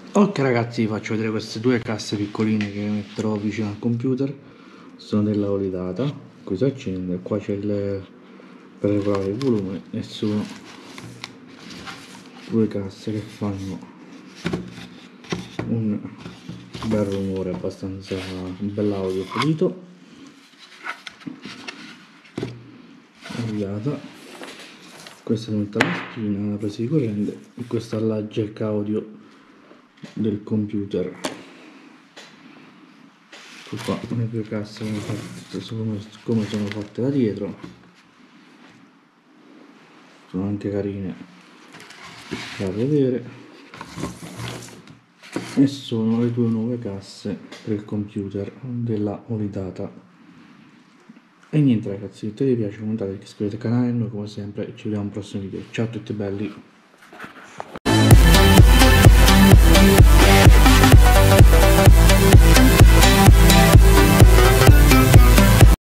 Ok ragazzi, vi faccio vedere queste due casse piccoline che metterò vicino al computer. Sono della Olidata. Qui si accende, qua c'è il per regolare il volume e sono due casse che fanno un bel rumore, abbastanza un bell'audio pulito. Olidata. Questa è tutta la spina, la presa di corrente e questa è la jack audio del computer. Qua le due casse come sono fatte da dietro, sono anche carine da vedere, e sono le due nuove casse per il computer della Olidata. E niente ragazzi, se vi piace commentate, iscrivetevi al canale, noi come sempre ci vediamo al prossimo video. Ciao a tutti belli.